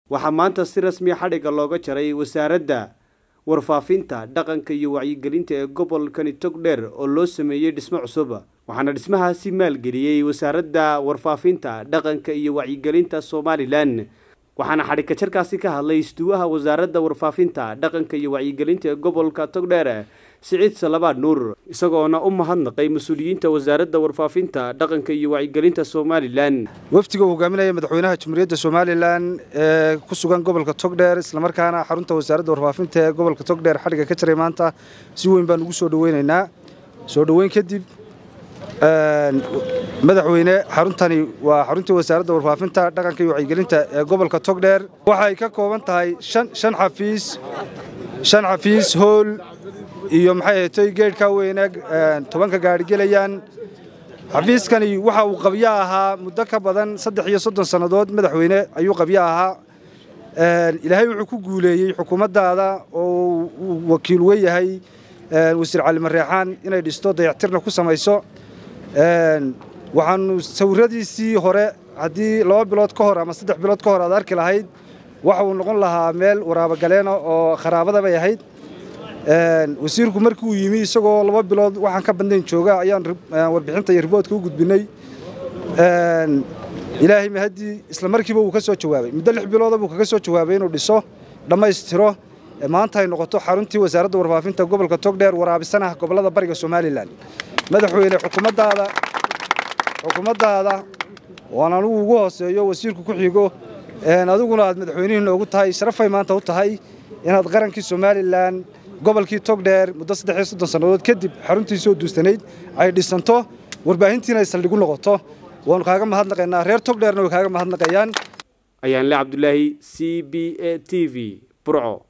waxaa maanta si rasmi xadhiga looga jaray wasaaradda warfaafinta dhaqanka iyo wacyigelinta ee gobolkani Togdheer oo loo sameeyay dhismo cusub waxaana dhismahaasi maalgeliyay wasaaradda warfaafinta dhaqanka iyo wacyigelinta Somaliland waxaana xadhiga jarkaasi ka hadlay istuuwaha wasaaradda warfaafinta dhaqanka iyo wacyigelinta ee gobolka Togdheer Siciid Salabaad Nuur isagoona u mahadnaqay mas'uuliyiinta wasaaradda warfaafinta dhaqanka iyo wacyigelinta Somaliland waftiga hogaaminaya madaxweynaha Jamhuuriyadda Somaliland ee ku sugan gobolka Togdheer isla markaana xarunta wasaaradda warfaafinta ee gobolka Togdheer xadhiga ka jaray maanta si weyn baan ugu soo dhaweynaynaa soo dhaweyn kadib madaxweyne xaruntani waa xarunta wasaaradda warfaafinta dhaqanka iyo wacyigelinta ee gobolka Togdheer waxay ka kooban tahay shan xafiis hool iyo maxay tahay geedka weynaag 10 gaari gelayaan xafiiskani waxa uu qabya ahaa muddo ka badan 3 sanadood madaxweyne ayuu qabya ahaa ilaahay wuxuu ku guuleeyay xukuumaddaada oo wakiil weeyahay wasiir Cali Mareexaan inay dhisto dayactirna ku samayso waxaanu sawiradiisii hore hadii 2 bilood ka hor ama 3 bilood ka hor aad arki lahayd waxa uu noqon lahaa meel waraaba galeena oo kharaabada bay ahayd wasiirku markii uu yimi isagoo 2 bilood waxaan ka bandeen jooga ayaan warbixinta iyo riboodka u gudbinay ilaahay mahadi isla markiiba uu ka soo jawaabay muddo 6 bilood buu kaga soo jawaabay inuu dhiso dhamaystiro maanta ay noqoto xaruntii wasaaradda warfaafinta gobolka Togdheer waraabisanaha gobolada bariga Somaliland madaxweyne xukuumaddaada waan anigu ugu hooseeyo wasiirku ku xigo adiguna aad madaxweynaha noogu tahay sharafay maanta u tahay inaad qarankii Somaliland gobolkii Togdheer muddo 3 sanadood kadib xaruntii soo duustanayd ay dhisanto warbaahintiina ay saldhig u noqoto waan kaaga mahadnaqaynaa reer Togdheerna way kaaga mahadnaqayaan ayaan la Cabdullaahi CBA TV Burco